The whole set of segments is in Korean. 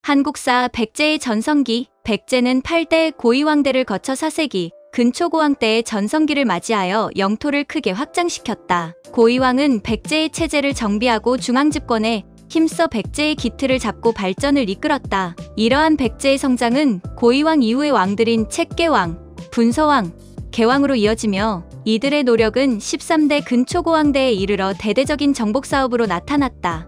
한국사 백제의 전성기. 백제는 8대 고위왕대를 거쳐 4세기 근초고왕 때의 전성기를 맞이하여 영토를 크게 확장시켰다. 고위왕은 백제의 체제를 정비하고 중앙집권에 힘써 백제의 기틀을 잡고 발전을 이끌었다. 이러한 백제의 성장은 고위왕 이후의 왕들인 책계왕, 분서왕, 개왕으로 이어지며 이들의 노력은 13대 근초고왕대에 이르러 대대적인 정복사업으로 나타났다.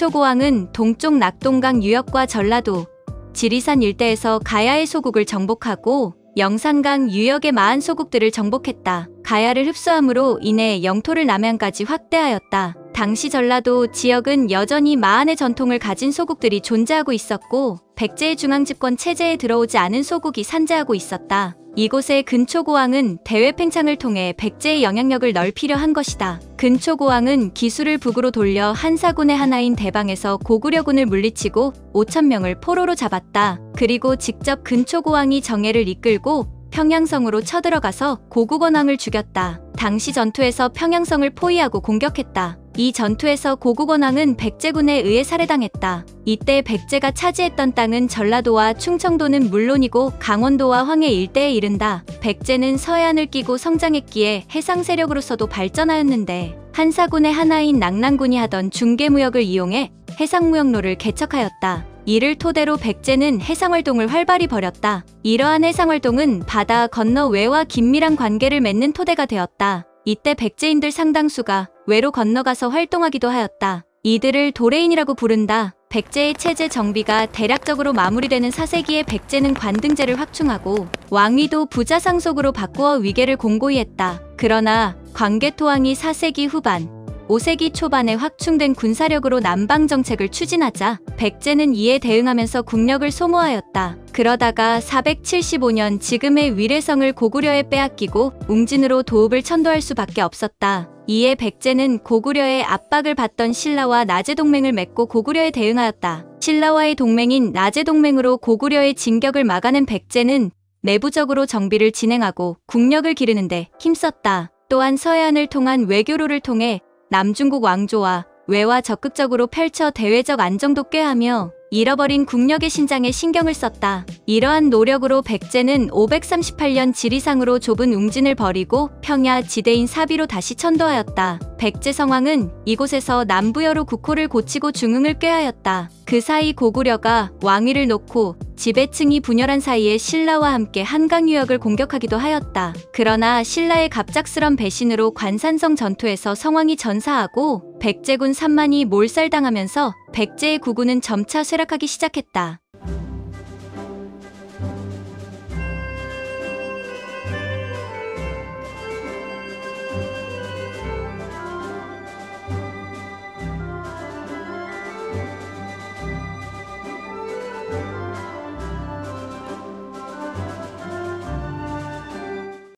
근초고왕은 동쪽 낙동강 유역과 전라도, 지리산 일대에서 가야의 소국을 정복하고 영산강 유역의 마한 소국들을 정복했다. 가야를 흡수함으로 인해 영토를 남해안까지 확대하였다. 당시 전라도 지역은 여전히 마한의 전통을 가진 소국들이 존재하고 있었고 백제의 중앙집권 체제에 들어오지 않은 소국이 산재하고 있었다. 이곳의 근초고왕은 대외 팽창을 통해 백제의 영향력을 넓히려 한 것이다. 근초고왕은 기술을 북으로 돌려 한사군의 하나인 대방에서 고구려군을 물리치고 5,000명을 포로로 잡았다. 그리고 직접 근초고왕이 정예를 이끌고 평양성으로 쳐들어가서 고국원왕을 죽였다. 당시 전투에서 평양성을 포위하고 공격했다. 이 전투에서 고국원왕은 백제군에 의해 살해당했다. 이때 백제가 차지했던 땅은 전라도와 충청도는 물론이고 강원도와 황해 일대에 이른다. 백제는 서해안을 끼고 성장했기에 해상 세력으로서도 발전하였는데 한사군의 하나인 낙랑군이 하던 중개무역을 이용해 해상무역로를 개척하였다. 이를 토대로 백제는 해상활동을 활발히 벌였다. 이러한 해상활동은 바다 건너 외와 긴밀한 관계를 맺는 토대가 되었다. 이때 백제인들 상당수가 외로 건너가서 활동하기도 하였다. 이들을 도래인이라고 부른다. 백제의 체제 정비가 대략적으로 마무리되는 4세기에 백제는 관등제를 확충하고 왕위도 부자상속으로 바꾸어 위계를 공고히 했다. 그러나 광개토왕이 4세기 후반 5세기 초반에 확충된 군사력으로 남방 정책을 추진하자 백제는 이에 대응하면서 국력을 소모하였다. 그러다가 475년 지금의 위례성을 고구려에 빼앗기고 웅진으로 도읍을 천도할 수밖에 없었다. 이에 백제는 고구려의 압박을 받던 신라와 나제 동맹을 맺고 고구려에 대응하였다. 신라와의 동맹인 나제 동맹으로 고구려의 진격을 막아낸 백제는 내부적으로 정비를 진행하고 국력을 기르는데 힘썼다. 또한 서해안을 통한 외교로를 통해 남중국 왕조와 외와 적극적으로 펼쳐 대외적 안정도 꾀하며 잃어버린 국력의 신장에 신경을 썼다. 이러한 노력으로 백제는 538년 지리상으로 좁은 웅진을 버리고 평야 지대인 사비로 다시 천도하였다. 백제 성왕은 이곳에서 남부여로 국호를 고치고 중흥을 꾀하였다. 그 사이 고구려가 왕위를 놓고 지배층이 분열한 사이에 신라와 함께 한강 유역을 공격하기도 하였다. 그러나 신라의 갑작스런 배신으로 관산성 전투에서 성왕이 전사하고 백제군 3만이 몰살당하면서 백제의 구군은 점차 쇠락하기 시작했다.